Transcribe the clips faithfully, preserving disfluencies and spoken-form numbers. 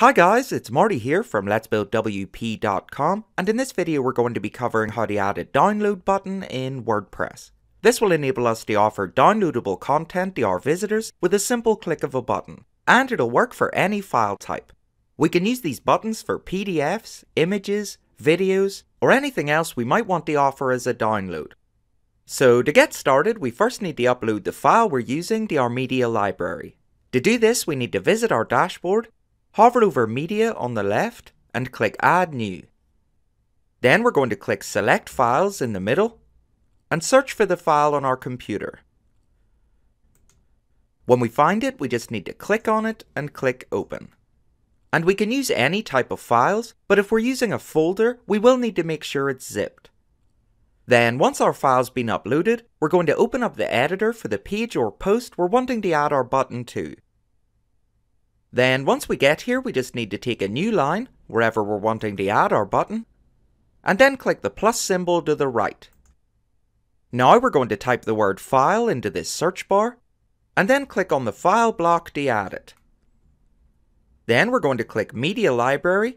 Hi guys, it's Marty here from Let's Build W P dot com, and in this video we're going to be covering how to add a download button in WordPress. This will enable us to offer downloadable content to our visitors with a simple click of a button, and it'll work for any file type. We can use these buttons for P D Fs, images, videos, or anything else we might want to offer as a download. So to get started, we first need to upload the file we're using to our media library. To do this, we need to visit our dashboard, hover over Media on the left and click Add New. Then we're going to click Select Files in the middle and search for the file on our computer. When we find it, we just need to click on it and click Open. And we can use any type of files, but if we're using a folder, we will need to make sure it's zipped. Then once our file's been uploaded, we're going to open up the editor for the page or post we're wanting to add our button to. Then once we get here, we just need to take a new line wherever we're wanting to add our button, and then click the plus symbol to the right. Now we're going to type the word file into this search bar, and then click on the file block to add it. Then we're going to click Media Library,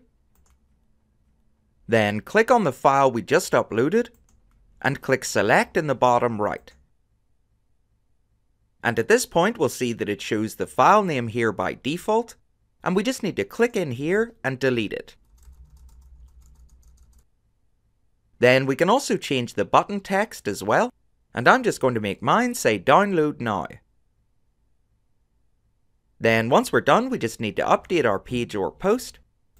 then click on the file we just uploaded, and click Select in the bottom right. And at this point we'll see that it shows the file name here by default, and we just need to click in here and delete it. Then we can also change the button text as well, and I'm just going to make mine say Download Now. Then once we're done, we just need to update our page or post.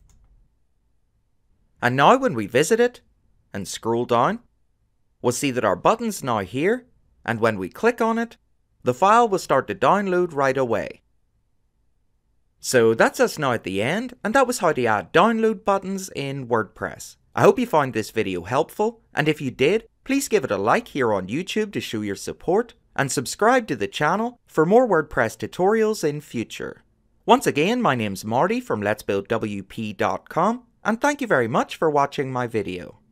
And now when we visit it and scroll down, we'll see that our button's now here, and when we click on it, the file will start to download right away. So that's us now at the end, and that was how to add download buttons in WordPress. I hope you found this video helpful, and if you did, please give it a like here on YouTube to show your support, and subscribe to the channel for more WordPress tutorials in future. Once again, my name's Marty from Let's Build W P dot com, and thank you very much for watching my video.